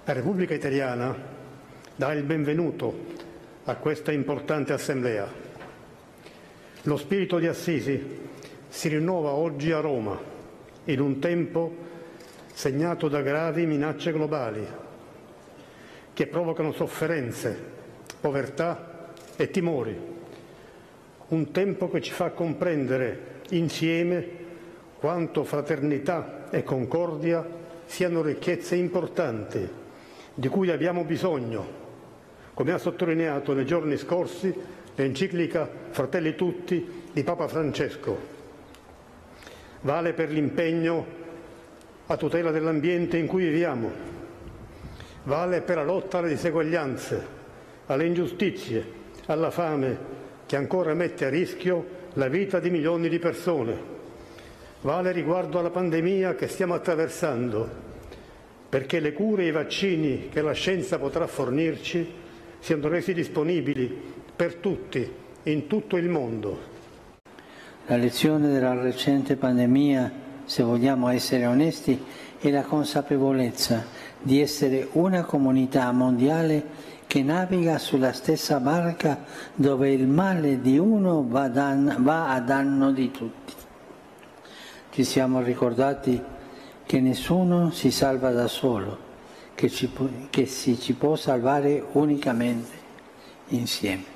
La Repubblica Italiana dà il benvenuto a questa importante assemblea. Lo spirito di Assisi si rinnova oggi a Roma, in un tempo segnato da gravi minacce globali che provocano sofferenze, povertà e timori. Un tempo che ci fa comprendere insieme quanto fraternità e concordia siano ricchezze importanti di cui abbiamo bisogno, come ha sottolineato nei giorni scorsi l'enciclica Fratelli Tutti di Papa Francesco. Vale per l'impegno a tutela dell'ambiente in cui viviamo, vale per la lotta alle diseguaglianze, alle ingiustizie, alla fame che ancora mette a rischio la vita di milioni di persone, vale riguardo alla pandemia che stiamo attraversando, perché le cure e i vaccini che la scienza potrà fornirci siano resi disponibili per tutti, in tutto il mondo. La lezione della recente pandemia, se vogliamo essere onesti, è la consapevolezza di essere una comunità mondiale che naviga sulla stessa barca dove il male di uno va a danno di tutti. Ci siamo ricordati che nessuno si salva da solo, che ci può salvare unicamente insieme.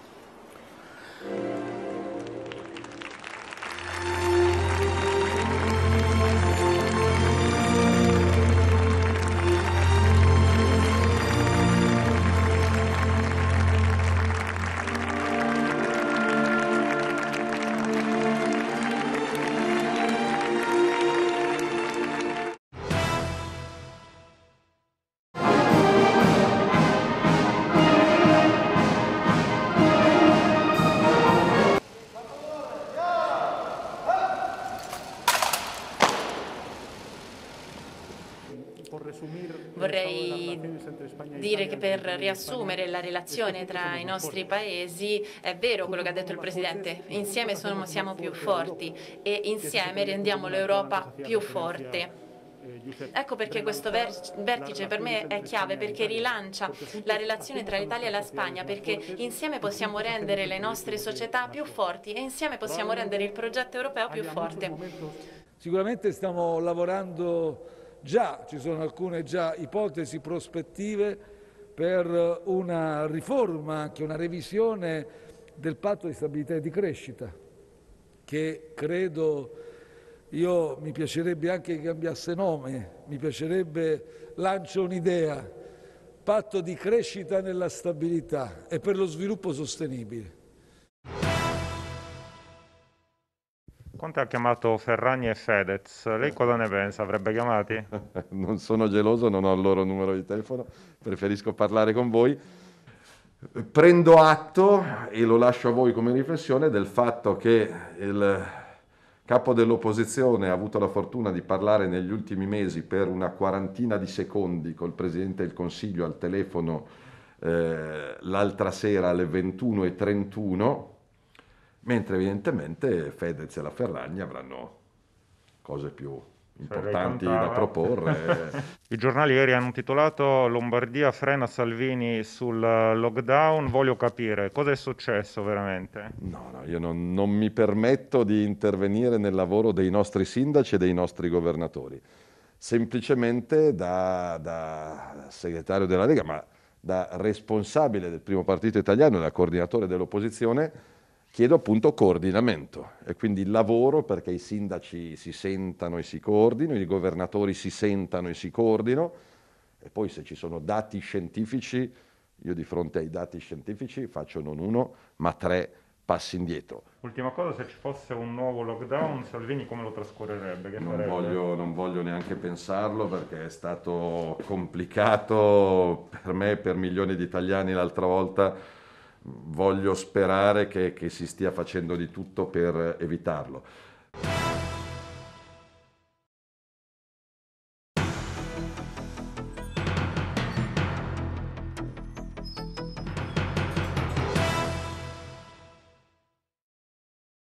Vorrei dire che per riassumere la relazione tra i nostri paesi è vero quello che ha detto il Presidente, insieme siamo più forti e insieme rendiamo l'Europa più forte. Ecco perché questo vertice per me è chiave, perché rilancia la relazione tra l'Italia e la Spagna, perché insieme possiamo rendere le nostre società più forti e insieme possiamo rendere il progetto europeo più forte. Sicuramente stiamo lavorando già, ci sono alcune già ipotesi, prospettive per una riforma, anche una revisione del patto di stabilità e di crescita, che credo, mi piacerebbe anche che cambiasse nome, lancio un'idea, patto di crescita nella stabilità e per lo sviluppo sostenibile. Conte ha chiamato Ferragni e Fedez, lei cosa ne pensa? Avrebbe chiamati? Non sono geloso, non ho il loro numero di telefono, preferisco parlare con voi. Prendo atto, e lo lascio a voi come riflessione, del fatto che il capo dell'opposizione ha avuto la fortuna di parlare negli ultimi mesi per una quarantina di secondi col Presidente del Consiglio al telefono l'altra sera alle 21:31, mentre evidentemente Fedez e la Ferragni avranno cose più importanti da proporre. I giornali ieri hanno titolato Lombardia frena Salvini sul lockdown. Voglio capire cosa è successo veramente. No, io non mi permetto di intervenire nel lavoro dei nostri sindaci e dei nostri governatori. Semplicemente da segretario della Lega, ma da responsabile del primo partito italiano e da coordinatore dell'opposizione, chiedo appunto coordinamento e quindi lavoro perché i sindaci si sentano e si coordinino, i governatori si sentano e si coordinino, e poi se ci sono dati scientifici, io di fronte ai dati scientifici faccio non uno ma 3 passi indietro. Ultima cosa, se ci fosse un nuovo lockdown, Salvini come lo trascorrerebbe? Che Non voglio neanche pensarlo perché è stato complicato per me e per milioni di italiani l'altra volta. Voglio sperare che si stia facendo di tutto per evitarlo.